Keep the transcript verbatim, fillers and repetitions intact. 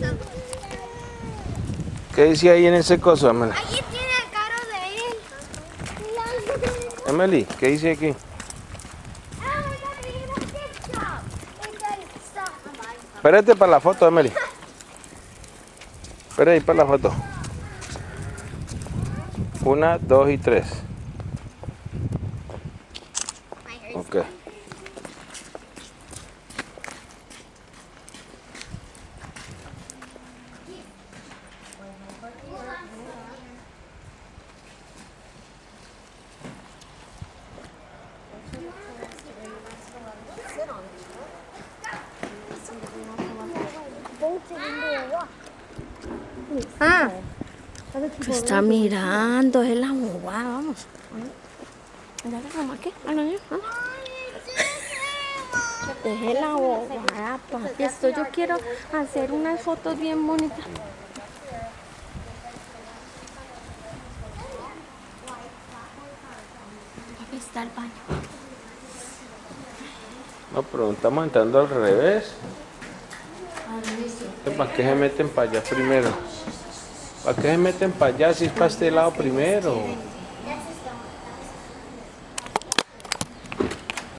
¿Qué dice ahí en ese coso, Emily? Allí tiene el carro de él. Emily, ¿qué dice aquí? Espérate para la foto, Emily. Espera ahí para la foto. Una, dos y tres. Ok. Ah, ¿qué está mirando? Es la bobada, vamos. Dale, mamá, ¿qué? Deje la bobada, papi. Esto yo quiero hacer unas fotos bien bonitas. Papi, está el baño. No, pero estamos entrando al revés. ¿Para qué se meten para allá primero? ¿Para qué se meten para allá si es para este lado primero?